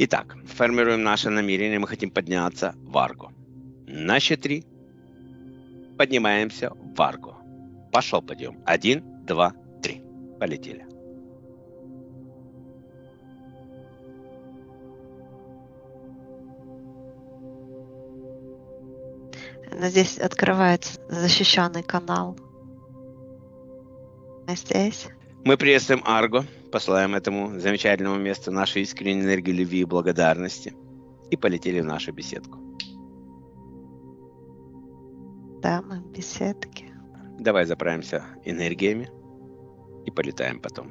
Итак, формируем наше намерение. Мы хотим подняться в Арго. На счет 3 поднимаемся в Арго. Пошел подъем. 1, 2, 3. Полетели. Но здесь открывается защищенный канал. А здесь? Мы приветствуем Арго, посылаем этому замечательному месту нашей искренней энергии любви и благодарности и полетели в нашу беседку. Да, мы в беседке. Давай заправимся энергиями и полетаем потом.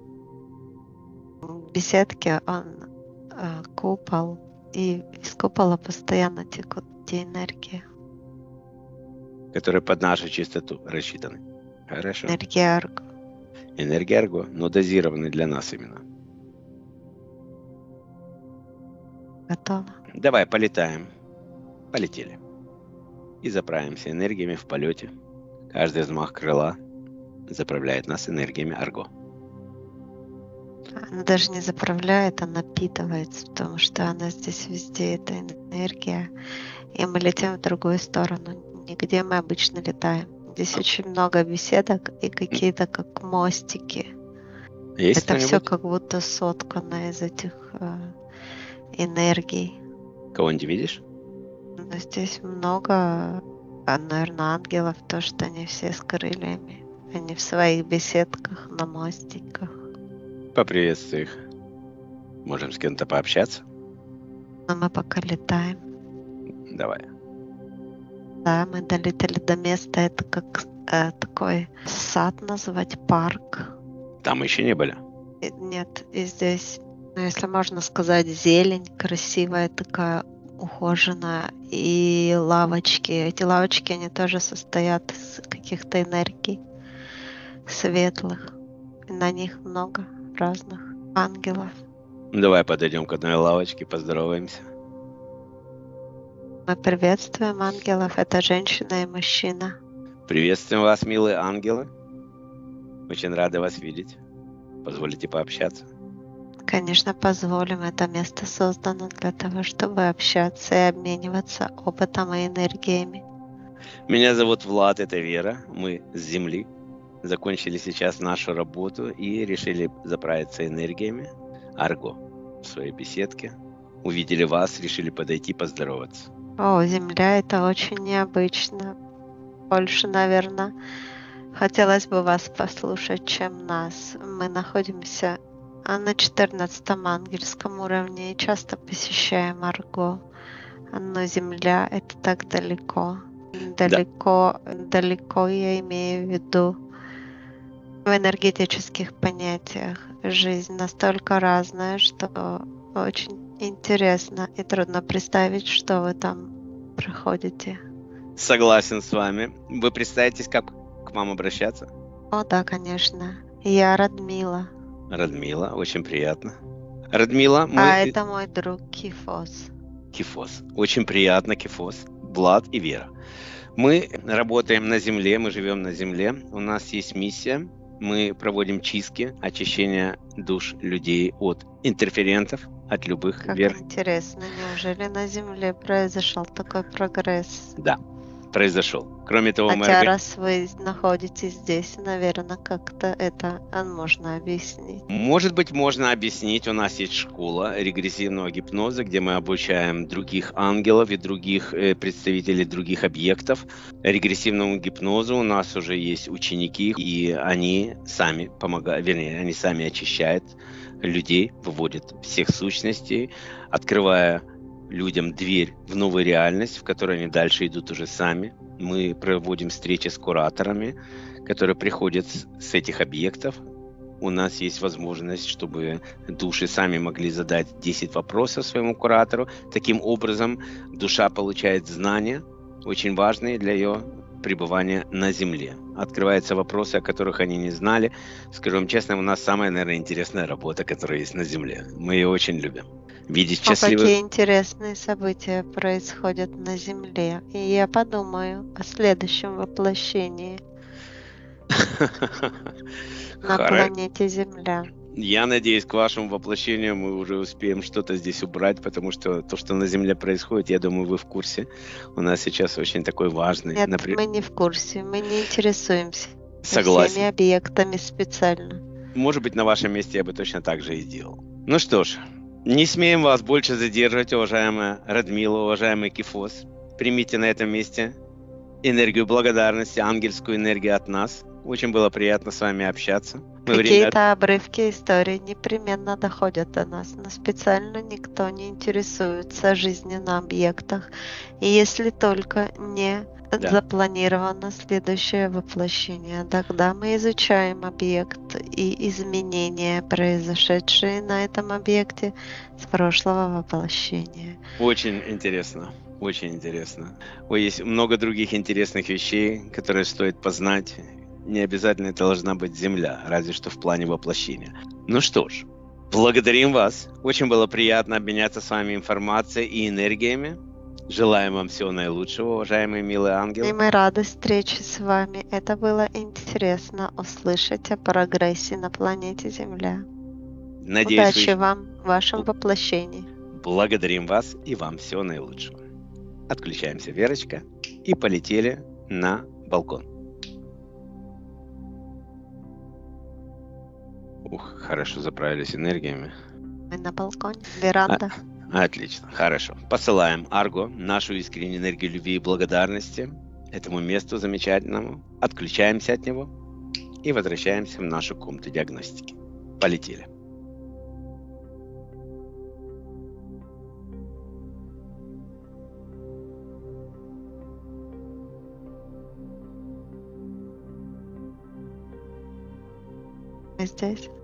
В беседке он купол, и из купола постоянно текут те энергии. Которые под нашу чистоту рассчитаны. Хорошо. Энергия Арго. Энергия Арго, но дозированы для нас именно. Готово. Давай полетаем. Полетели. И заправимся энергиями в полете. Каждый взмах крыла заправляет нас энергиями Арго. Она даже не заправляет, она напитывается, потому что она здесь везде, эта энергия. И мы летим в другую сторону. Нигде мы обычно летаем. Здесь очень много беседок и какие-то как мостики. Есть Это все как будто соткано из этих энергий. Кого-нибудь видишь? Но здесь много, наверное, ангелов, то, что они все с крыльями. Они в своих беседках, на мостиках. Поприветствуй их. Можем с кем-то пообщаться? Но мы пока летаем. Давай. Да, мы долетели до места. Это как такой сад назвать, парк. Там мы еще не были. Нет, и здесь, если можно сказать, зелень красивая такая, ухоженная, и лавочки. Эти лавочки, они тоже состоят из каких-то энергий светлых. И на них много разных ангелов. Давай подойдем к одной лавочке, поздороваемся. Мы приветствуем ангелов. Это женщина и мужчина. Приветствуем вас, милые ангелы. Очень рады вас видеть. Позволите пообщаться? Конечно, позволим. Это место создано для того, чтобы общаться и обмениваться опытом и энергиями. Меня зовут Влад, это Вера. Мы с Земли. Закончили сейчас нашу работу и решили заправиться энергиями Арго в своей беседке. Увидели вас, решили подойти поздороваться. О, Земля, это очень необычно. Больше, наверное, хотелось бы вас послушать, чем нас. Мы находимся на 14-м ангельском уровне и часто посещаем Арго. Но Земля — это так далеко. Далеко я имею в виду в энергетических понятиях. Жизнь настолько разная, что очень интересно и трудно представить, что вы там проходите. Согласен с вами. Вы представитесь, как к вам обращаться? О, да, конечно. Я Радмила. Радмила, очень приятно. Радмила, это мой друг Кифос. Кифос. Очень приятно, Кифос. Влад и Вера. Мы работаем на Земле, мы живем на Земле. У нас есть миссия. Мы проводим чистки, очищение душ людей от интерферентов, от любых Как интересно, неужели на Земле произошел такой прогресс? Да, произошел. Кроме того, раз вы находитесь здесь, наверное, как-то это можно объяснить. Может быть, можно объяснить. У нас есть школа регрессивного гипноза, где мы обучаем других ангелов и других представителей других объектов. Регрессивному гипнозу у нас уже есть ученики, и они сами помогают, вернее, они сами очищают людей, выводят всех сущностей, открывая людям дверь в новую реальность, в которой они дальше идут уже сами. Мы проводим встречи с кураторами, которые приходят с этих объектов. У нас есть возможность, чтобы души сами могли задать 10 вопросов своему куратору. Таким образом, душа получает знания, очень важные для ее пребывания на Земле. Открываются вопросы, о которых они не знали. Скажу вам честно, у нас самая, наверное, интересная работа, которая есть на Земле. Мы ее очень любим. Видеть счастливых... Какие интересные события происходят на Земле. И я подумаю о следующем воплощении на планете Земля. Я надеюсь, к вашему воплощению мы уже успеем что-то здесь убрать, потому что то, что на Земле происходит, я думаю, вы в курсе. У нас сейчас очень такой важный, Нет, мы не в курсе, мы не интересуемся всеми Согласен. объектами специально. Может быть, на вашем месте я бы точно так же и сделал. Ну что ж, не смеем вас больше задерживать, уважаемая Радмила, уважаемый Кифос. Примите на этом месте энергию благодарности, ангельскую энергию от нас. Очень было приятно с вами общаться. Какие-то обрывки истории непременно доходят до нас, но специально никто не интересуется жизнью на объектах. И если только не запланировано следующее воплощение, тогда мы изучаем объект и изменения, произошедшие на этом объекте с прошлого воплощения. Очень интересно. Очень интересно. Есть много других интересных вещей, которые стоит познать. Не обязательно это должна быть Земля, разве что в плане воплощения. Ну что ж, благодарим вас. Очень было приятно обменяться с вами информацией и энергиями. Желаем вам всего наилучшего, уважаемые милые ангелы. И мы рады встрече с вами. Это было интересно услышать о прогрессе на планете Земля. Надеюсь, удачи вам в вашем воплощении. Благодарим вас и вам всего наилучшего. Отключаемся, Верочка, и полетели на балкон. Ух, хорошо заправились энергиями. Мы на балконе, веранда. Отлично, хорошо. Посылаем Арго нашу искреннюю энергию любви и благодарности этому месту замечательному. Отключаемся от него и возвращаемся в нашу комнату диагностики. Полетели. Мы здесь.